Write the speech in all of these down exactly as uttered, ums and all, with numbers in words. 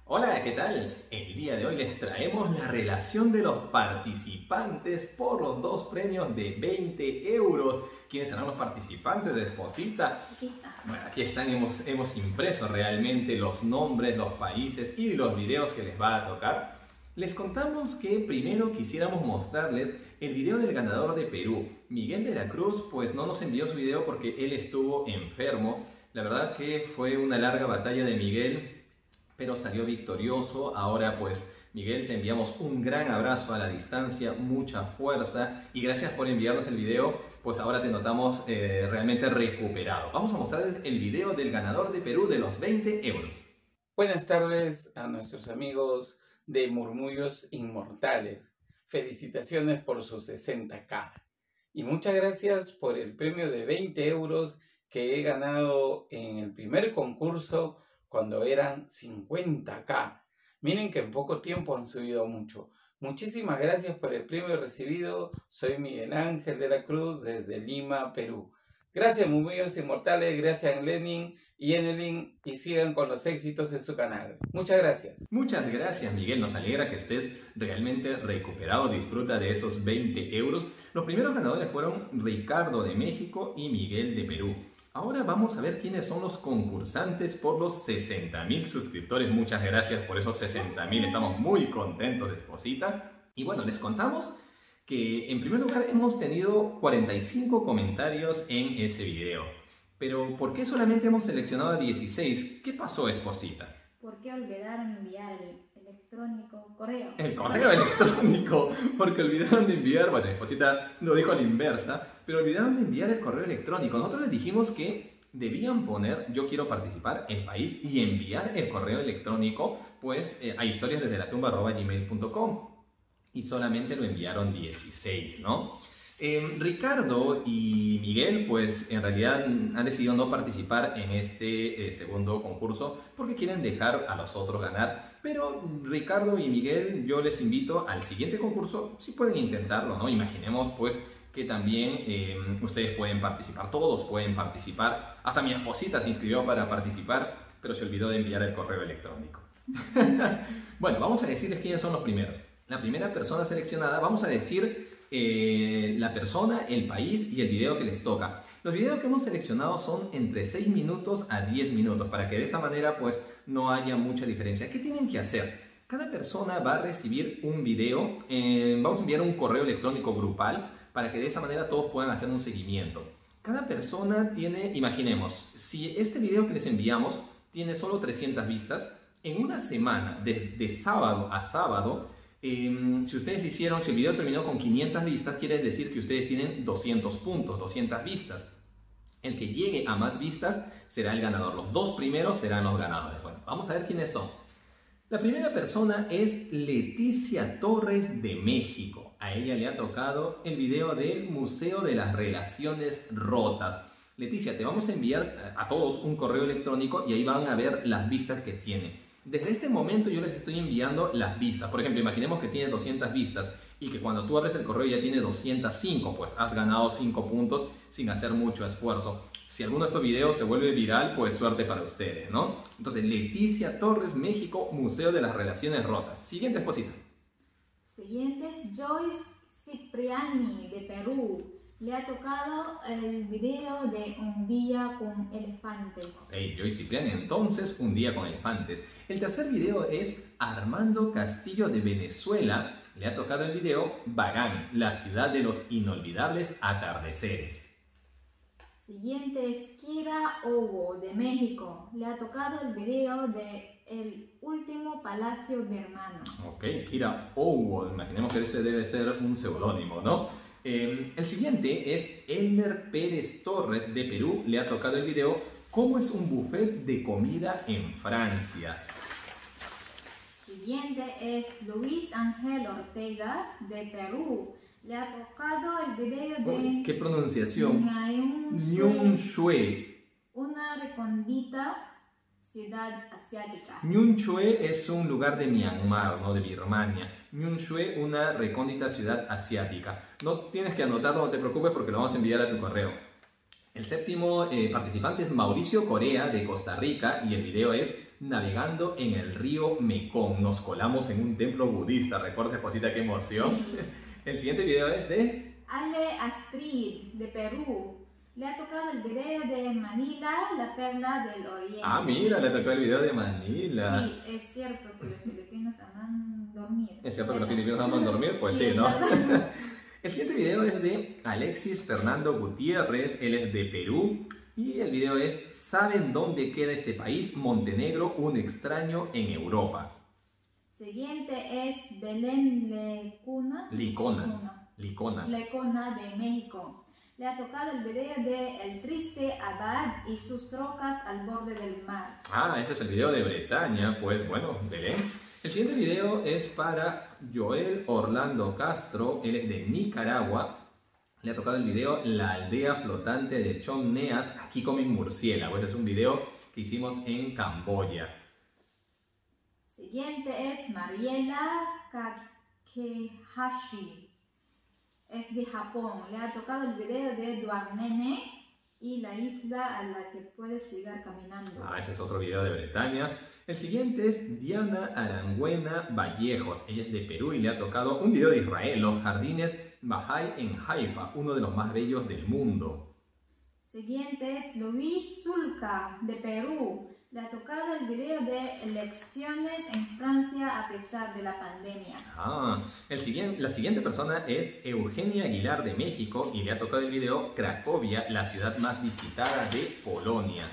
Hola, ¿qué tal? El día de hoy les traemos la relación de los participantes por los dos premios de veinte euros. ¿Quiénes serán los participantes de Esposita? Aquí está. Bueno, aquí están, hemos, hemos impreso realmente los nombres, los países y los videos que les va a tocar. Les contamos que primero quisiéramos mostrarles el video del ganador de Perú. Miguel de la Cruz pues no nos envió su video porque él estuvo enfermo. La verdad que fue una larga batalla de Miguel, pero salió victorioso. Ahora pues Miguel, te enviamos un gran abrazo a la distancia, mucha fuerza y gracias por enviarnos el video, pues ahora te notamos eh, realmente recuperado. Vamos a mostrarles el video del ganador de Perú de los veinte euros. Buenas tardes a nuestros amigos de Murmullos Inmortales. Felicitaciones por sus sesenta K. Y muchas gracias por el premio de veinte euros que he ganado en el primer concurso cuando eran cincuenta K. Miren que en poco tiempo han subido mucho. Muchísimas gracias por el premio recibido. Soy Miguel Ángel de la Cruz desde Lima, Perú. Gracias Murmullos Inmortales, gracias Lenin y Enelin, y sigan con los éxitos en su canal. Muchas gracias. Muchas gracias Miguel, nos alegra que estés realmente recuperado, disfruta de esos veinte euros. Los primeros ganadores fueron Ricardo de México y Miguel de Perú. Ahora vamos a ver quiénes son los concursantes por los sesenta mil suscriptores. Muchas gracias por esos sesenta mil, estamos muy contentos de Esposita. Y bueno, les contamos que en primer lugar hemos tenido cuarenta y cinco comentarios en ese video. Pero ¿por qué solamente hemos seleccionado a dieciséis? ¿Qué pasó, Esposita? ¿Por qué olvidaron enviar el electrónico correo? El correo electrónico, porque olvidaron de enviar, bueno, Esposita lo dijo a la inversa, pero olvidaron de enviar el correo electrónico. Nosotros les dijimos que debían poner yo quiero participar, el país, y enviar el correo electrónico pues eh, a historias desde la tumba arroba gmail punto com. Y solamente lo enviaron dieciséis, ¿no? Eh, Ricardo y Miguel, pues en realidad han decidido no participar en este eh, segundo concurso porque quieren dejar a los otros ganar. Pero Ricardo y Miguel, yo les invito al siguiente concurso, si pueden intentarlo, ¿no? Imaginemos pues que también eh, ustedes pueden participar, todos pueden participar. Hasta mi esposita se inscribió para participar, pero se olvidó de enviar el correo electrónico. Bueno, vamos a decirles quiénes son los primeros. La primera persona seleccionada, vamos a decir eh, la persona, el país y el video que les toca. Los videos que hemos seleccionado son entre seis minutos a diez minutos, para que de esa manera pues no haya mucha diferencia. ¿Qué tienen que hacer? Cada persona va a recibir un video, eh, vamos a enviar un correo electrónico grupal, para que de esa manera todos puedan hacer un seguimiento. Cada persona tiene, imaginemos, si este video que les enviamos tiene solo trescientas vistas, en una semana, de, de sábado a sábado, Eh, si ustedes hicieron, si el video terminó con quinientas vistas, quiere decir que ustedes tienen doscientos puntos, doscientas vistas. El que llegue a más vistas será el ganador. Los dos primeros serán los ganadores. Bueno, vamos a ver quiénes son. La primera persona es Leticia Torres de México. A ella le ha tocado el video del Museo de las Relaciones Rotas. Leticia, te vamos a enviar a todos un correo electrónico y ahí van a ver las vistas que tiene. Desde este momento yo les estoy enviando las vistas. Por ejemplo, imaginemos que tiene doscientas vistas y que cuando tú abres el correo ya tiene doscientas cinco, pues has ganado cinco puntos sin hacer mucho esfuerzo. Si alguno de estos videos se vuelve viral, pues suerte para ustedes, ¿no? Entonces, Leticia Torres, México, Museo de las Relaciones Rotas. Siguiente Esposita. Siguiente es Joyce Cipriani de Perú. Le ha tocado el video de Un día con elefantes. Ok, Joyce Cipriani, entonces, Un día con elefantes. El tercer video es Armando Castillo de Venezuela. Le ha tocado el video Bagán, la ciudad de los inolvidables atardeceres. Siguiente es Kira Owo de México. Le ha tocado el video de El último palacio birmano. Ok, Kira Owo, imaginemos que ese debe ser un seudónimo, ¿no? Eh, el siguiente es Elmer Pérez Torres de Perú. Le ha tocado el video ¿Cómo es un buffet de comida en Francia? Siguiente es Luis Ángel Ortega de Perú. Le ha tocado el video de... ¿Qué pronunciación? Nyun Shue. Una recondita ciudad asiática. Nyun Shue es un lugar de Myanmar, no de Birmania. Nyun Shue, una recóndita ciudad asiática. No tienes que anotarlo, no te preocupes porque lo vamos a enviar a tu correo. El séptimo eh, participante es Mauricio Corea de Costa Rica y el video es navegando en el río Mekong. Nos colamos en un templo budista. ¿Recuerdas, Esposita, qué emoción? Sí. El siguiente video es de... Ale Astrid, de Perú. Le ha tocado el video de Manila, la perla del oriente. Ah, mira, le tocó el video de Manila. Sí, es cierto que los filipinos aman dormir. ¿Es cierto que los Eso. filipinos aman dormir? Pues sí, es ¿no? verdad. El siguiente video es de Alexis Fernando Gutiérrez, él es de Perú. Y el video es, ¿saben dónde queda este país? Montenegro, un extraño en Europa. Siguiente es Belén Lecuna. Licona. Licona. Lecona de México. Le ha tocado el video de El triste Abad y sus rocas al borde del mar. Ah, este es el video de Bretaña, pues bueno, Belén. El siguiente video es para Joel Orlando Castro, él es de Nicaragua. Le ha tocado el video La aldea flotante de Chomneas, aquí comen murciélagos. Este es un video que hicimos en Camboya. Siguiente es Mariela Kakehashi. Es de Japón. Le ha tocado el video de Duarnene y la isla a la que puedes llegar caminando. Ah, ese es otro video de Bretaña. El siguiente es Diana Arangüena Vallejos. Ella es de Perú y le ha tocado un video de Israel, los jardines Bahá'í en Haifa, uno de los más bellos del mundo. Siguiente es Luis Zulca, de Perú. Le ha tocado el video de elecciones en Francia a pesar de la pandemia. Ah, el siguiente, la siguiente persona es Eugenia Aguilar de México y le ha tocado el video Cracovia, la ciudad más visitada de Polonia.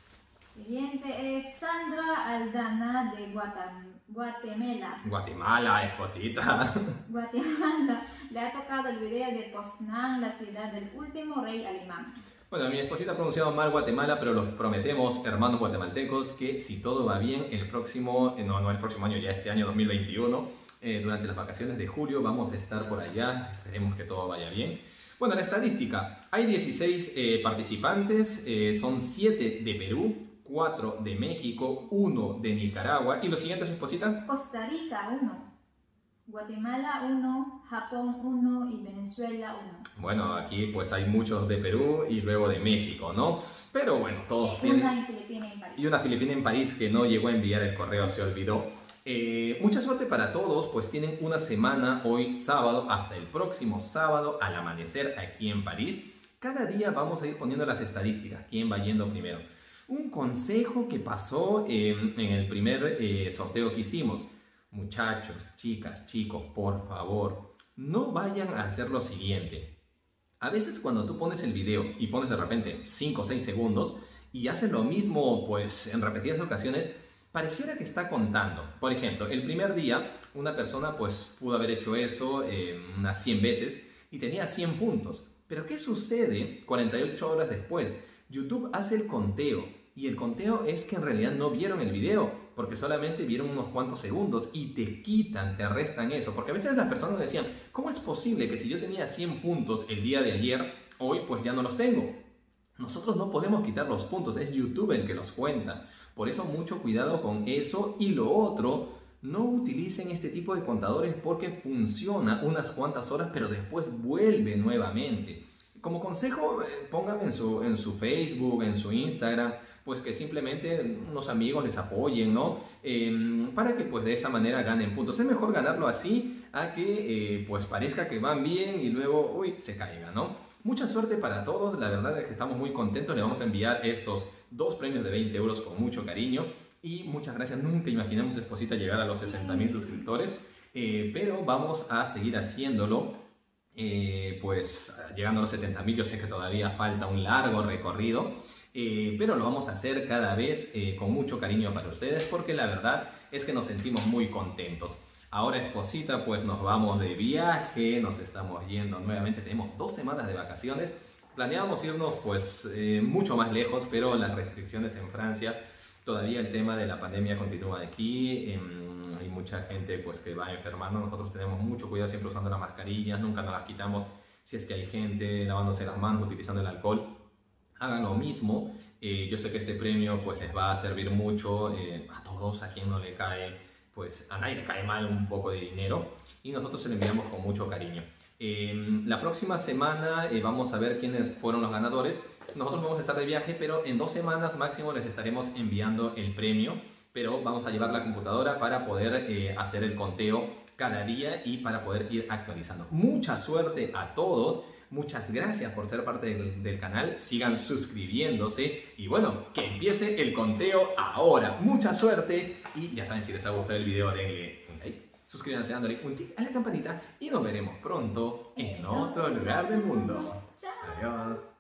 Siguiente es Sandra Aldana de Guatam- Guatemala. Guatemala, esposita. Guatemala. Le ha tocado el video de Poznan, la ciudad del último rey alemán. Bueno, mi esposita ha pronunciado mal Guatemala, pero los prometemos, hermanos guatemaltecos, que si todo va bien, el próximo, no, no el próximo año, ya este año dos mil veintiuno, eh, durante las vacaciones de julio vamos a estar por allá, esperemos que todo vaya bien. Bueno, la estadística, hay dieciséis eh, participantes, eh, son siete de Perú, cuatro de México, uno de Nicaragua, y los siguientes, esposita. Costa Rica uno. Guatemala uno, Japón uno y Venezuela uno. Bueno, aquí pues hay muchos de Perú y luego de México, ¿no? Pero bueno, todos Eh, tienen... una en Filipinas y en París. Y una filipina en París que no llegó a enviar el correo, se olvidó. Eh, mucha suerte para todos, pues tienen una semana hoy sábado hasta el próximo sábado al amanecer aquí en París. Cada día vamos a ir poniendo las estadísticas, quién va yendo primero. Un consejo que pasó eh, en el primer eh, sorteo que hicimos. Muchachos, chicas, chicos, por favor, no vayan a hacer lo siguiente. A veces cuando tú pones el video y pones de repente cinco o seis segundos y haces lo mismo pues en repetidas ocasiones, pareciera que está contando. Por ejemplo, el primer día una persona pues pudo haber hecho eso eh, unas cien veces y tenía cien puntos. Pero ¿qué sucede cuarenta y ocho horas después? YouTube hace el conteo y el conteo es que en realidad no vieron el video porque solamente vieron unos cuantos segundos y te quitan, te restan eso. Porque a veces las personas decían, ¿cómo es posible que si yo tenía cien puntos el día de ayer, hoy pues ya no los tengo? Nosotros no podemos quitar los puntos, es YouTube el que los cuenta. Por eso mucho cuidado con eso. Y lo otro, no utilicen este tipo de contadores porque funciona unas cuantas horas pero después vuelve nuevamente. Como consejo, eh, pongan en su, en su Facebook, en su Instagram, pues que simplemente unos amigos les apoyen, ¿no? Eh, para que pues de esa manera ganen puntos. Es mejor ganarlo así a que eh, pues parezca que van bien y luego, uy, se caiga, ¿no? Mucha suerte para todos, la verdad es que estamos muy contentos, le vamos a enviar estos dos premios de veinte euros con mucho cariño y muchas gracias, nunca imaginamos, esposita, llegar a los sesenta mil suscriptores, eh, pero vamos a seguir haciéndolo. Eh, pues llegando a los setenta mil, yo sé que todavía falta un largo recorrido, eh, pero lo vamos a hacer cada vez eh, con mucho cariño para ustedes porque la verdad es que nos sentimos muy contentos. Ahora, esposita, pues nos vamos de viaje, nos estamos yendo nuevamente, tenemos dos semanas de vacaciones, planeábamos irnos pues eh, mucho más lejos, pero las restricciones en Francia, todavía el tema de la pandemia continúa aquí, eh, hay mucha gente pues que va enfermando, nosotros tenemos mucho cuidado siempre usando las mascarillas, nunca nos las quitamos si es que hay gente lavándose las manos, utilizando el alcohol, hagan lo mismo, eh, yo sé que este premio pues les va a servir mucho eh, a todos, a quien no le cae, pues a nadie le cae mal un poco de dinero y nosotros se lo enviamos con mucho cariño. Eh, la próxima semana eh, vamos a ver quiénes fueron los ganadores. Nosotros vamos a estar de viaje, pero en dos semanas máximo les estaremos enviando el premio pero vamos a llevar la computadora para poder eh, hacer el conteo cada día y para poder ir actualizando. Mucha suerte a todos. Muchas gracias por ser parte del, del canal. Sigan suscribiéndose. Y bueno, que empiece el conteo ahora. Mucha suerte. Y ya saben, si les ha gustado el video, denle un like. Suscríbanse dándole un tic a la campanita. Y nos veremos pronto en otro lugar del mundo. Chao. Adiós.